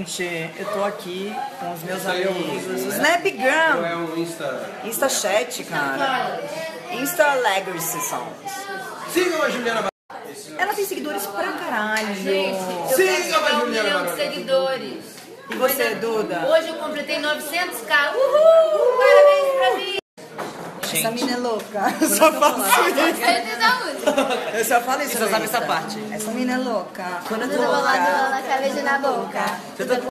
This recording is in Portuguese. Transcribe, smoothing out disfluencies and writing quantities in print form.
gente, eu tô aqui com os meus amigos. O Snapgram. É um Insta. Insta Chat, cara. Insta Legacy Songs. Sigam a Juliana Barão. Ela tem seguidores pra caralho. Gente, eu Sigam quero a chegar a 1 Juliana milhão de Barão. seguidores. E você, Duda? Hoje eu completei 900k. Uhul! Parabéns pra mim! Essa mina é louca. Eu só faço isso. Eu só falo isso. Você só sabe essa parte. Essa mina é louca. Quando eu tô Tudo bolado, louca. na cabeça e na boca.